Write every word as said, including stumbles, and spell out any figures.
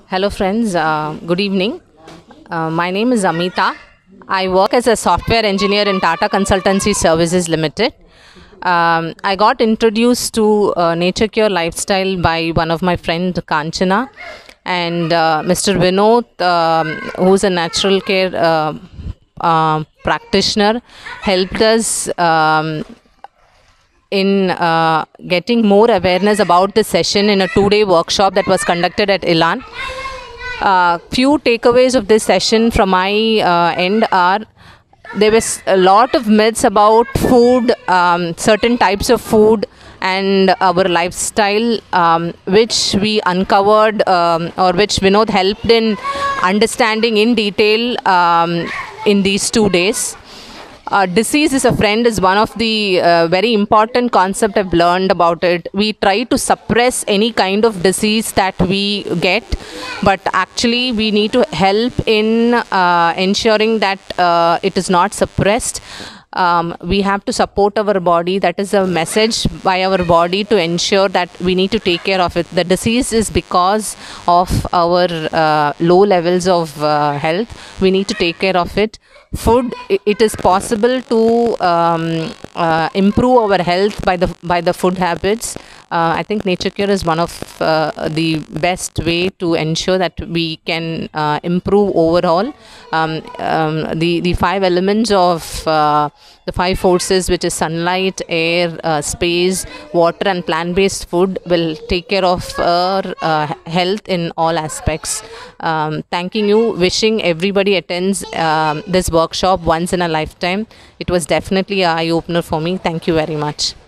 Hello friends, uh, good evening. Uh, my name is Amitha. I work as a software engineer in Tata Consultancy Services Limited. Um, I got introduced to uh, Nature Cure lifestyle by one of my friend Kanchana, and uh, Mister Vinoth, um, who's a natural care uh, uh, practitioner, helped us um, in uh, getting more awareness about the session in a two-day workshop that was conducted at Ilan. Uh, few takeaways of this session from my uh, end are: there was a lot of myths about food, um, certain types of food and our lifestyle, um, which we uncovered um, or which Vinod helped in understanding in detail um, in these two days. Uh, disease is a friend is one of the uh, very important concept I've learned about it. We try to suppress any kind of disease that we get, but actually we need to help in uh, ensuring that uh, it is not suppressed. Um, we have to support our body. That is a message by our body to ensure that we need to take care of it. The disease is because of our uh, low levels of uh, health. We need to take care of it. Food, it is possible to um, uh, improve our health by the by the food habits. Uh, I think Nature Cure is one of uh, the best way to ensure that we can uh, improve overall. Um, um, the the five elements of uh, the five forces, which is sunlight, air, uh, space, water, and plant-based food, will take care of our uh, health in all aspects. Um, thanking you, wishing everybody attends um, this workshop once in a lifetime. It was definitely an eye-opener for me. Thank you very much.